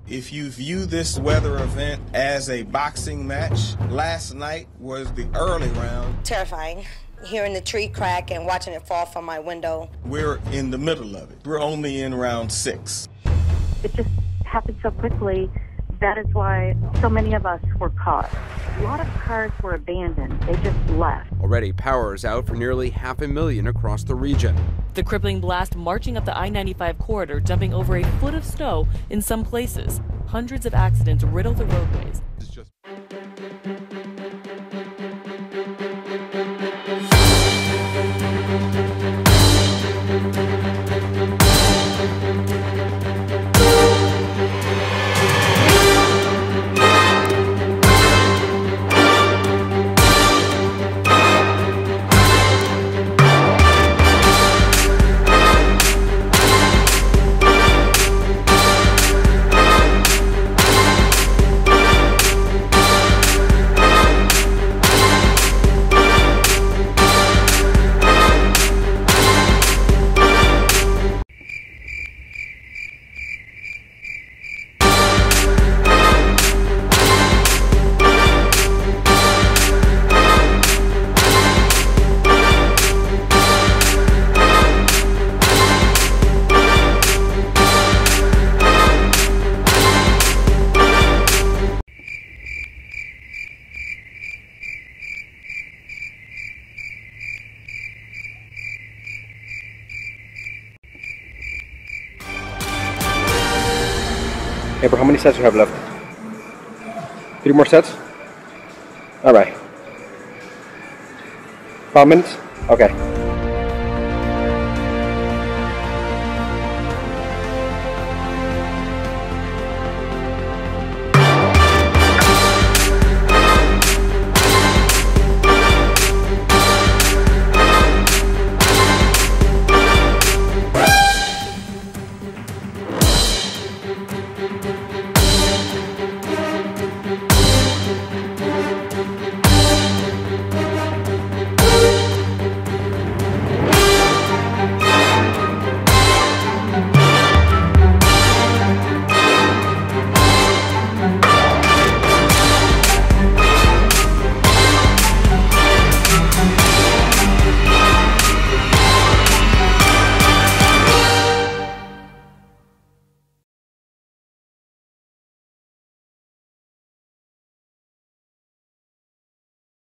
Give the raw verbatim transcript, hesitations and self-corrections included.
If you view this weather event as a boxing match, last night was the early round. Terrifying. Hearing the tree crack and watching it fall from my window. We're in the middle of it. We're only in round six. It just happened so quickly. That is why so many of us were caught. A lot of cars were abandoned. They just left. Already, power is out for nearly half a million across the region. The crippling blast marching up the I ninety-five corridor, dumping over a foot of snow in some places. Hundreds of accidents riddle the roadways. It's just April, how many sets do you have left? Three more sets? Alright. Five minutes? Okay.